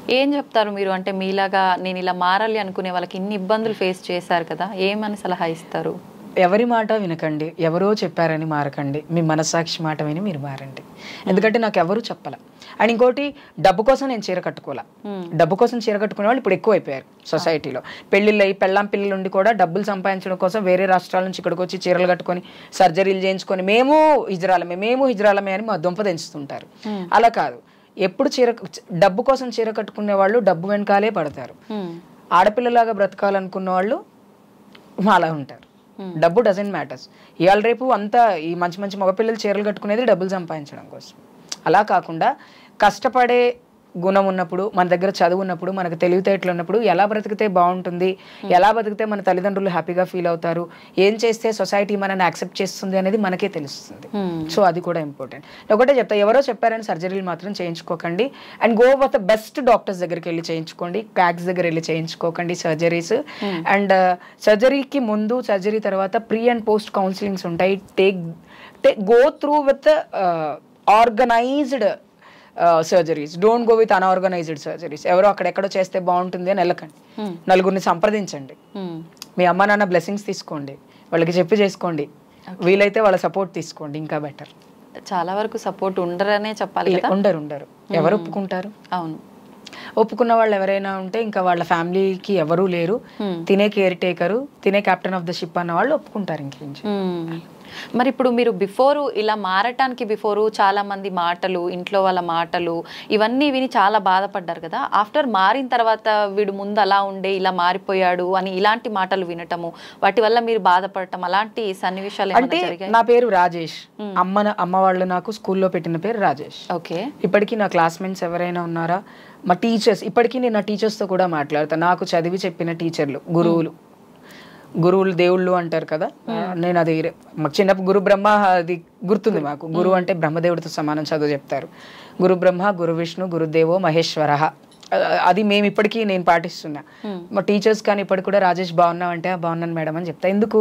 ఏం చెప్తారు మీరు? అంటే మీలాగా నేను ఇలా మారాలి అనుకునే వాళ్ళకి ఇన్ని ఇబ్బందులు ఫేస్ చేశారు కదా, ఏమని సలహా ఇస్తారు? ఎవరి మాట వినకండి, ఎవరో చెప్పారని మారకండి, మీ మనస్సాక్షి మాట విని మీరు మారండి. ఎందుకంటే నాకు ఎవరు చెప్పాల. అండ్ ఇంకోటి, డబ్బు కోసం నేను చీర కట్టుకోవాలా. డబ్బు కోసం చీర కట్టుకునే వాళ్ళు ఇప్పుడు ఎక్కువ అయిపోయారు సొసైటీలో. పెళ్ళిళ్ళు అయ్యి పెళ్ళాం పిల్లలు ఉండి కూడా డబ్బులు సంపాదించడం కోసం వేరే రాష్ట్రాల నుంచి ఇక్కడికి వచ్చి చీరలు కట్టుకొని సర్జరీలు చేయించుకొని మేము హిజ్రాలమే అని మా దుంప తెంచుతుంటారు. అలా కాదు. ఎప్పుడు డబ్బు కోసం చీర కట్టుకునే వాళ్ళు డబ్బు వెనకాలే పడతారు. ఆడపిల్లలాగా బ్రతకాలనుకున్న వాళ్ళు అలా ఉంటారు. డబ్బు డజంట్ మ్యాటర్స్. ఇవాళ రేపు అంతా ఈ మంచి మంచి మగపిల్లలు చీరలు కట్టుకునేది డబ్బులు సంపాదించడం కోసం. అలా కాకుండా కష్టపడే గుణం ఉన్నప్పుడు, మన దగ్గర చదువు ఉన్నప్పుడు, మనకు తెలివితేటలు ఉన్నప్పుడు ఎలా బ్రతికితే బాగుంటుంది, ఎలా బ్రతికితే మన తల్లిదండ్రులు హ్యాపీగా ఫీల్ అవుతారు, ఏం చేస్తే సొసైటీ మనల్ని యాక్సెప్ట్ చేస్తుంది అనేది మనకే తెలుస్తుంది. సో అది కూడా ఇంపార్టెంట్. ఒకటే చెప్తా, ఎవరో చెప్పారని సర్జరీలు మాత్రం చేయించుకోకండి. And go with best doctors దగ్గరికి వెళ్ళి చేయించుకోండి. క్యాక్స్ దగ్గర వెళ్ళి చేయించుకోకండి సర్జరీస్. అండ్ సర్జరీకి ముందు, సర్జరీ తర్వాత ప్రీ అండ్ పోస్ట్ కౌన్సిలింగ్స్ ఉంటాయి. Go through with organised surgeries. Don't go with unorganised surgeries. ఎవరో అక్కడెక్కడో చేస్తే బాగుంటుంది అని వెళ్ళకండి. నలుగురిని సంప్రదించండి. మీ అమ్మ నాన్న బ్లెస్సింగ్స్ తీసుకోండి, వాళ్ళకి చెప్పి చేసుకోండి. వీలైతే వాళ్ళ సపోర్ట్ తీసుకోండి, ఇంకా బెటర్. చాలా వరకు సపోర్ట్ ఉండరనే చెప్పాలి. ఉండరు. ఎవరు ఒప్పుకుంటారు? అవును. ఒప్పుకున్న వాళ్ళు ఎవరైనా ఉంటే ఇంకా వాళ్ళ ఫ్యామిలీకి ఎవరూ లేరు. తినే కేర్ టేకరు, తినే కెప్టెన్ ఆఫ్ ద షిప్ అన్న వాళ్ళు ఒప్పుకుంటారు. ఇంకేంటి మరి ఇప్పుడు మీరు బిఫోరు, ఇలా మారటానికి బిఫోరు చాలా మంది మాటలు, ఇంట్లో వాళ్ళ మాటలు ఇవన్నీ విని చాలా బాధపడ్డారు కదా. ఆఫ్టర్ మారిన తర్వాత వీడు ముందు అలా ఉండే ఇలా మారిపోయాడు అని ఇలాంటి మాటలు వినటము, వాటి వల్ల మీరు బాధపడటం, అలాంటి సన్నివేశాలు అంటే నా పేరు రాజేష్. అమ్మ వాళ్ళు నాకు స్కూల్లో పెట్టిన పేరు రాజేష్. ఓకే. ఇప్పటికీ నా క్లాస్మేట్స్ ఎవరైనా ఉన్నారా, మా టీచర్స్, ఇప్పటికీ నేను నా టీచర్స్తో కూడా మాట్లాడతాను. నాకు చదివి చెప్పిన టీచర్లు, గురువులు దేవుళ్ళు అంటారు కదా. నేను అది మాకు చిన్నప్పుడు గురు బ్రహ్మ అది గుర్తుంది మాకు. గురువు అంటే బ్రహ్మదేవుడితో సమానం చదువు చెప్తారు. గురు బ్రహ్మ, గురు విష్ణు, గురుదేవో మహేశ్వర. అది మేము ఇప్పటికీ నేను పాటిస్తున్నా. మా టీచర్స్ కానీ ఇప్పటికి కూడా రాజేష్ బాగున్నావు అంటే బాగున్నాను మేడం అని చెప్తా. ఎందుకు?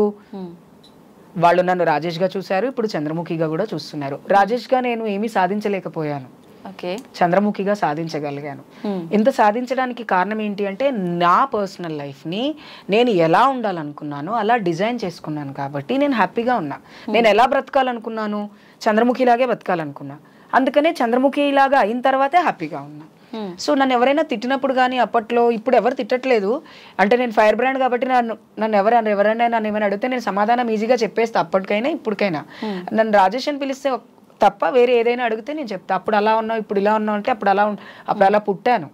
వాళ్ళు నన్ను రాజేష్గా చూశారు, ఇప్పుడు చంద్రముఖిగా కూడా చూస్తున్నారు. రాజేష్గా నేను ఏమీ సాధించలేకపోయాను, చంద్రముఖిగా సాధించగలిగాను. ఇంత సాధించడానికి కారణం ఏంటి అంటే, నా పర్సనల్ లైఫ్ని నేను ఎలా ఉండాలనుకున్నానో అలా డిజైన్ చేసుకున్నాను కాబట్టి నేను హ్యాపీగా ఉన్నా. నేను ఎలా బ్రతకాలనుకున్నాను, చంద్రముఖిలాగే బ్రతకాలనుకున్నా. అందుకనే చంద్రముఖిలాగా అయిన తర్వాతే హ్యాపీగా ఉన్నా. సో నన్ను ఎవరైనా తిట్టినప్పుడు కానీ, అప్పట్లో, ఇప్పుడు ఎవరు తిట్టట్లేదు అంటే నేను ఫైర్ బ్రాండ్ కాబట్టి నన్ను ఎవరైనా నన్ను ఏమైనా అడిగితే నేను సమాధానం ఈజీగా చెప్పేస్తా. అప్పటికైనా ఇప్పటికైనా నన్ను రాజేష్ అని పిలిస్తే తప్ప వేరే ఏదైనా అడిగితే నేను చెప్తా. అప్పుడు అలా ఉన్నావు, ఇప్పుడు ఇలా ఉన్నావు అంటే అప్పుడు అలా పుట్టాను,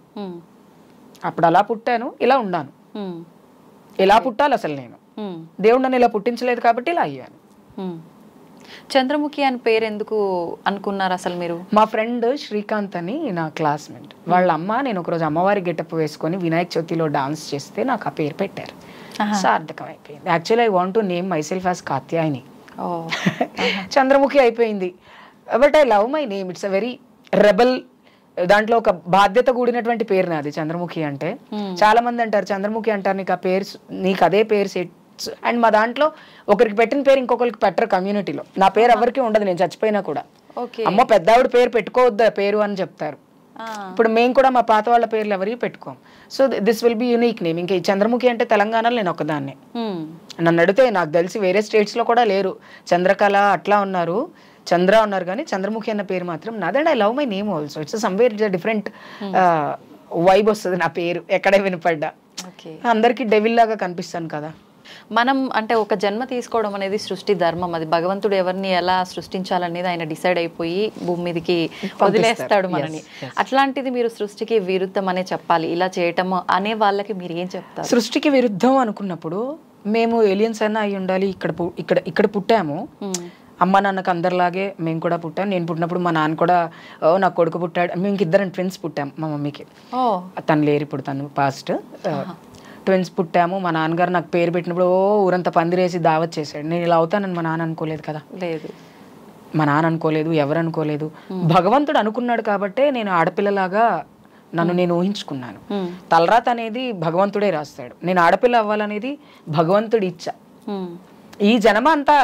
ఇలా ఉన్నాను. ఇలా పుట్టాలి అసలు నేను. దేవుడు నన్ను ఇలా పుట్టించలేదు కాబట్టి ఇలా అయ్యాను. చంద్రముఖి అని పేరు ఎందుకు అనుకున్నారు అసలు మీరు? మా ఫ్రెండ్ శ్రీకాంత్ అని నా క్లాస్మేట్ వాళ్ళ అమ్మ, నేను ఒకరోజు అమ్మవారి గెటప్ వేసుకొని వినాయక చవితిలో డాన్స్ చేస్తే నాకు ఆ పేరు పెట్టారు. సార్థకం అయిపోయింది. Actually I want to name myself as Katyayani. Chandramukhi అయిపోయింది. But I love my name. It's a very rebel, దాంట్లో ఒక బాధ్యత కూడినటువంటి పేరు నాది చంద్రముఖి అంటే. చాలా మంది అంటారు చంద్రముఖి అంటారు, నీకు ఆ పేరు, నీకు అదే పేరు సెట్. అండ్ మా దాంట్లో ఒకరికి పెట్టిన పేరు ఇంకొకరికి పెట్టరు కమ్యూనిటీలో. నా పేరు ఎవరికి ఉండదు, నేను చచ్చిపోయినా కూడా. అమ్మ పెద్దావిడ పేరు పెట్టుకోవద్దా పేరు అని చెప్తారు. ఇప్పుడు మేము కూడా మా పాత వాళ్ళ పేర్లు ఎవరికి పెట్టుకోం. So this will be unique name. ఇంకా ఈ చంద్రముఖి అంటే తెలంగాణలో నేను ఒకదాన్నే. నన్ను అడిగితే నాకు తెలిసి వేరే స్టేట్స్ లో కూడా లేరు. చంద్రకళ అట్లా ఉన్నారు, చంద్ర ఉన్నారు, కానీ చంద్రముఖి అన్న పేరు మాత్రం నాది. And I love my name also. It's somewhere different vibe వస్తుంది నా పేరు ఎక్కడే వినపడ్డా. అందరికి డెవిల్ లాగా కనిపిస్తాను కదా. మనం అంటే ఒక జన్మ తీసుకోవడం అనేది సృష్టి ధర్మం. అది భగవంతుడు ఎవరిని ఎలా సృష్టించాలనేది ఆయన డిసైడ్ అయిపోయి భూమి మీదకి వదిలేస్తాడు మనని. అట్లాంటిది మీరు సృష్టికి విరుద్ధం అనే చెప్పాలి, ఇలా చేయటం అనే వాళ్ళకి మీరు ఏం చెప్తారు? సృష్టికి విరుద్ధం అనుకున్నప్పుడు మేము ఏలియన్స్ అన్నా అయి ఉండాలి. ఇక్కడ పుట్టాము, అమ్మ నాన్నకు అందరిలాగే మేము కూడా పుట్టాం. నేను పుట్టినప్పుడు మా నాన్న కూడా నా కొడుకు పుట్టాడు. మేము ఇద్దరం ట్విన్స్ పుట్టాం. మా మమ్మీకి తను లేరు ఇప్పుడు, తను పాస్ట్. ట్విన్స్ పుట్టాము. మా నాన్నగారు నాకు పేరు పెట్టినప్పుడు ఊరంతా పందిరేసి దావత్ చేశాడు. నేను ఇలా అవుతానని మా నాన్న అనుకోలేదు కదా. లేదు, మా నాన్న అనుకోలేదు, ఎవరు అనుకోలేదు. భగవంతుడు అనుకున్నాడు కాబట్టే నేను ఆడపిల్లలాగా నన్ను నేను ఊహించుకున్నాను. తలరాత అనేది భగవంతుడే రాస్తాడు. నేను ఆడపిల్ల అవ్వాలనేది భగవంతుడి ఇచ్చ. ఈ జన్మ అంతా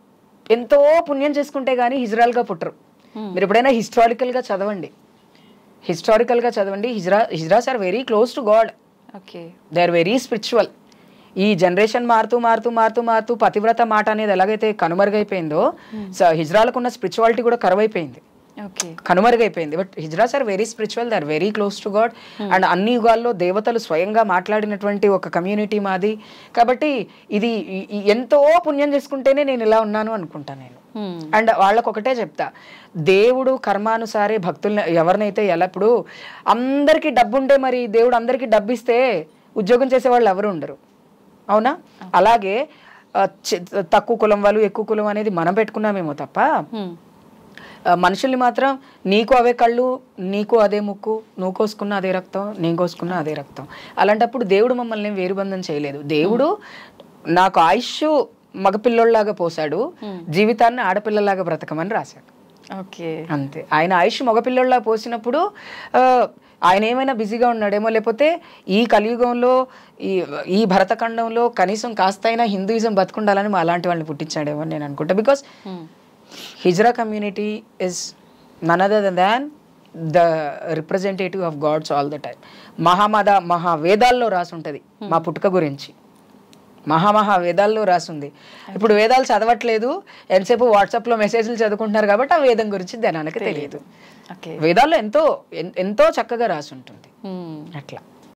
ఎంతో పుణ్యం చేసుకుంటే గానీ హిజ్రాల్గా పుట్టరు. మీరు ఎప్పుడైనా హిస్టారికల్గా చదవండి. హిస్టారికల్గా చదవండి. Hijras are very close to God. Okay. They are very spiritual. ఈ జనరేషన్ మారుతూ మారుతూ మారుతూ మారుతూ పతివ్రత మాట అనేది ఎలాగైతే కనుమరుగైపోయిందో హిజ్రాలకు ఉన్న స్పిరిచువాలిటీ కూడా కరువైపోయింది, కనుమరుగైపోయింది. But hijras are very spiritual, they are very close to God. And అన్ని యుగాల్లో దేవతలు స్వయంగా మాట్లాడినటువంటి ఒక కమ్యూనిటీ మాది. కాబట్టి ఇది ఎంతో పుణ్యం చేసుకుంటేనే నేను ఇలా ఉన్నాను అనుకుంటాను నేను. అండ్ వాళ్ళకు ఒకటే చెప్తా, దేవుడు కర్మానుసారే భక్తుల్ని ఎవరినైతే ఎల్లప్పుడు అందరికీ డబ్బు ఉంటే మరి దేవుడు అందరికీ డబ్బు ఇస్తే ఉద్యోగం చేసే వాళ్ళు ఎవరు ఉండరు, అవునా? అలాగే తక్కువ కులం వాళ్ళు ఎక్కువ కులం అనేది మనం పెట్టుకున్నామేమో తప్ప మనుషుల్ని మాత్రం నీకు అవే కళ్ళు, నీకు అదే ముక్కు, నువ్వు కోసుకున్న అదే రక్తం, నేను కోసుకున్న అదే రక్తం. అలాంటప్పుడు దేవుడు మమ్మల్ని వేరుబంధం చేయలేదు. దేవుడు నాకు ఆయుష్ మగపిల్లోళ్ళలాగా పోసాడు, జీవితాన్ని ఆడపిల్లలాగా బ్రతకమని రాశాడు. ఓకే, అంతే. ఆయన ఆయుష్ మగపిల్లోళ్ళలా పోసినప్పుడు ఆయన ఏమైనా బిజీగా ఉన్నాడేమో, లేకపోతే ఈ కలియుగంలో ఈ భరతఖండంలో కనీసం కాస్తైనా హిందూయిజం బతుకుండాలని మా అలాంటి వాళ్ళని పుట్టించాడేమో అని నేను అనుకుంటా. Because hijra community is none other than the representative of gods all the time. మహావేదాల్లో రాసి ఉంటుంది మా పుట్టుక గురించి, వేదాల్లో రాసింది. ఇప్పుడు వేదాలు చదవట్లేదు, ఎంతసేపు వాట్సాప్లో మెసేజ్లు చదువుకుంటున్నారు కాబట్టి ఆ వేదం గురించి జనానికి తెలియదు. వేదాల్లో ఎంతో ఎంతో చక్కగా రాసి ఉంటుంది అట్లా.